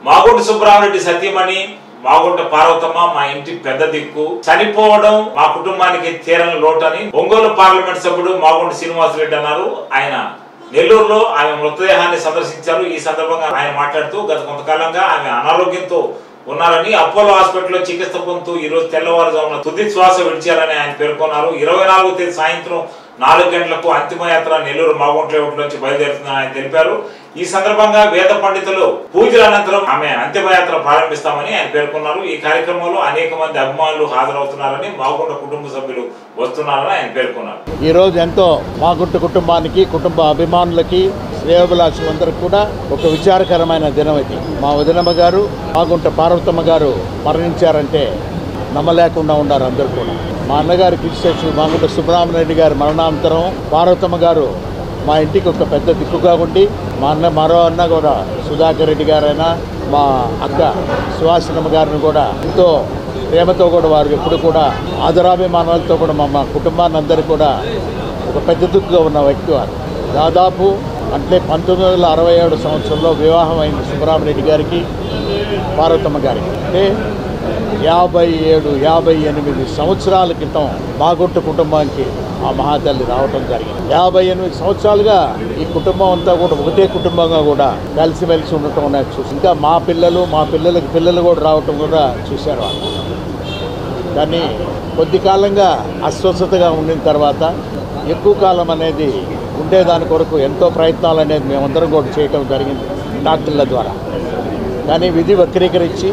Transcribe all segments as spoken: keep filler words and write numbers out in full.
మాగుంట సుబ్రహ్మణ్య సతీమణి మాగుంట పార్వతమ్మ మా ఇంటి పెద్ద దిక్కు చనిపోవడం మా కుటుంబానికి తీరని లోటు అని ఒంగోలు పార్లమెంట్ సభ్యుడు మాగుంట శ్రీనివాసరెడ్డి అన్నారు. ఆయన నెల్లూరులో ఆమె మృతదేహాన్ని సందర్శించారు. ఈ సందర్భంగా ఆయన మాట్లాడుతూ గత కొంతకాలంగా ఆమె అనారోగ్యంతో ఉన్నారని, అపోలో హాస్పిటల్లో చికిత్స పొందుతూ ఈ రోజు తెల్లవారుజామున తుది శ్వాస విడిచారని ఆయన పేర్కొన్నారు. ఇరవై నాలుగో తేదీ సాయంత్రం నాలుగు గంటలకు అంతిమయాత్ర నెల్లూరు మాగుంట లేఅవుట్ నుంచి బయలుదేరుతుందని ఆయన తెలిపారు. ఈ సందర్భంగా వేద పండితులు పూజల అనంతరం ఆమె అంతిమయాత్ర ప్రారంభిస్తామని ఆయన పేర్కొన్నారు. ఈ కార్యక్రమంలో అనేక మంది అభిమానులు హాజరవుతున్నారని, మాగుంట కుటుంబ సభ్యులు వస్తున్నారని ఆయన పేర్కొన్నారు. ఈ రోజు ఎంతో మాగుంట కుటుంబానికి, కుటుంబ అభిమానులకి, శ్రేయోభిలాషులందరికీ కూడా ఒక విచారకరమైన దినం ఇది. మా వదినమ్మ గారు మాగుంట పార్వతమ్మ గారు మరణించారంటే నమ్మలేకుండా ఉన్నారు అందరూ కూడా. మా అన్నగారు కృష్ణేశ్వరు మాగుంట సుబ్రహ్మణ్య గారి మరణానంతరం పార్వతమ్మ గారు మా ఇంటికి ఒక పెద్ద దిక్కుగా ఉండి, మా అన్న మరో అన్న కూడా సుధాకర్ రెడ్డి గారైనా, మా అక్క సుహాసినమ్మ గారిని కూడా ఎంతో ప్రేమతో కూడా వారు ఎప్పుడు కూడా ఆదరాభిమానాలతో కూడా మా మా కుటుంబాన్ని అందరూ కూడా ఒక పెద్ద దిక్కుగా ఉన్న వ్యక్తి వారు. దాదాపు అంటే పంతొమ్మిది వందల అరవై ఏడు సంవత్సరంలో వివాహం అయింది సుబ్రహ్మణ్య గారికి పార్వతమ్మ గారికి. అంటే యాభై ఏడు యాభై ఎనిమిది సంవత్సరాల క్రితం మాగుంట కుటుంబానికి ఆ మహాతల్లి రావటం జరిగింది. యాభై ఎనిమిది సంవత్సరాలుగా ఈ కుటుంబం అంతా కూడా ఒకటే కుటుంబంగా కూడా కలిసిమెలిసి ఉండటం అనేది చూసి, ఇంకా మా పిల్లలు మా పిల్లలకి పిల్లలు కూడా రావటం కూడా చూశారు వాళ్ళు. కానీ కొద్ది కాలంగా అస్వస్థతగా ఉండిన తర్వాత ఎక్కువ కాలం అనేది ఉండేదాని కొరకు ఎంతో ప్రయత్నాలు అనేది మేమందరం కూడా చేయటం జరిగింది డాక్టర్ల ద్వారా. కానీ విధి వక్రీకరించి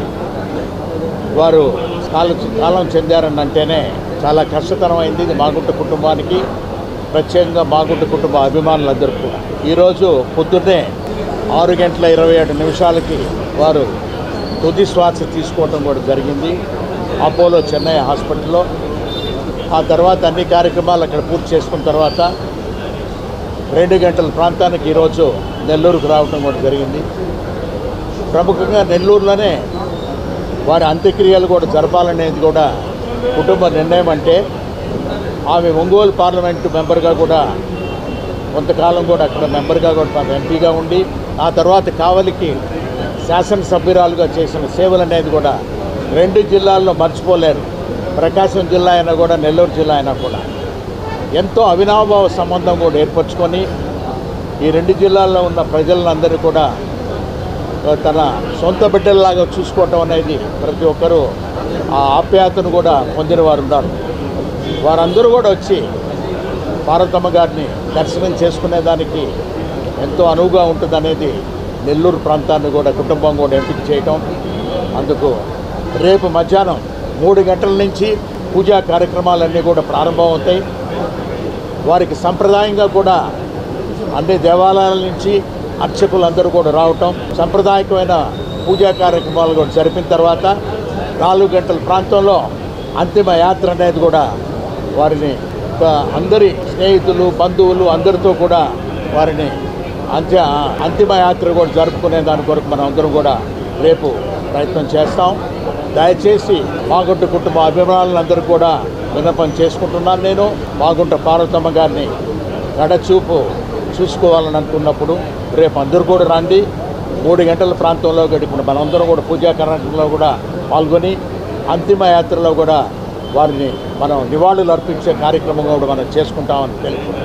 వారు కాలం కాలం చెందారని అంటేనే చాలా కష్టతరమైంది ఇది మాగుంట కుటుంబానికి, ప్రత్యేకంగా మాగుంట కుటుంబ అభిమానులందరూ కూడా. ఈరోజు పొద్దున్నే ఆరు గంటల ఇరవై ఏడు నిమిషాలకి వారు తుది శ్వాస తీసుకోవడం కూడా జరిగింది అపోలో చెన్నై హాస్పిటల్లో. ఆ తర్వాత అన్ని కార్యక్రమాలు అక్కడ పూర్తి చేసుకున్న తర్వాత రెండు గంటల ప్రాంతానికి ఈరోజు నెల్లూరుకు రావడం కూడా జరిగింది. ప్రముఖంగా నెల్లూరులోనే వారి అంత్యక్రియలు కూడా జరపాలనేది కూడా కుటుంబ నిర్ణయం. అంటే ఆమె ఒంగోలు పార్లమెంటు మెంబర్గా కూడా కొంతకాలం కూడా అక్కడ మెంబర్గా కూడా ఎంపీగా ఉండి, ఆ తర్వాత కావలికి శాసనసభ్యురాలుగా చేసిన సేవలు అనేది కూడా రెండు జిల్లాల్లో మర్చిపోలేరు. ప్రకాశం జిల్లా అయినా కూడా, నెల్లూరు జిల్లా అయినా కూడా ఎంతో అవినాభావ సంబంధం కూడా ఏర్పరచుకొని ఈ రెండు జిల్లాల్లో ఉన్న ప్రజలందరూ కూడా తన సొంత బిడ్డల్లాగా చూసుకోవటం అనేది ప్రతి ఒక్కరూ ఆ ఆప్యాయతను కూడా పొందిన వారు ఉన్నారు. వారందరూ కూడా వచ్చి పార్వతమ్మ గారిని దర్శనం చేసుకునేదానికి ఎంతో అనువుగా ఉంటుందనేది నెల్లూరు ప్రాంతాన్ని కూడా కుటుంబం కూడా ఎంపిక చేయటం. అందుకు రేపు మధ్యాహ్నం మూడు గంటల నుంచి పూజా కార్యక్రమాలన్నీ కూడా ప్రారంభమవుతాయి. వారికి సంప్రదాయంగా కూడా అన్ని దేవాలయాల నుంచి అర్చకులందరూ కూడా రావటం, సాంప్రదాయకమైన పూజా కార్యక్రమాలు కూడా జరిపిన తర్వాత నాలుగు గంటల ప్రాంతంలో అంతిమ యాత్ర అనేది కూడా వారిని అందరి స్నేహితులు, బంధువులు అందరితో కూడా వారిని అంత్య అంతిమ యాత్ర కూడా జరుపుకునే దాని కొరకు మనం అందరం కూడా రేపు ప్రయత్నం చేస్తాం. దయచేసి మాగుంట కుటుంబ అభిమానులందరూ కూడా విన్నపం చేసుకుంటున్నాను. నేను మాగుంట పార్వతమ్మ గారిని కడచూపు చూసుకోవాలని అనుకున్నప్పుడు రేపు అందరూ కూడా రండి. మూడు గంటల ప్రాంతంలో గడిపిన మనందరం కూడా పూజా కార్యక్రమంలో కూడా పాల్గొని అంతిమ యాత్రలో కూడా వారిని మనం నివాళులు అర్పించే కార్యక్రమం కూడా మనం చేసుకుంటామని తెలుపు.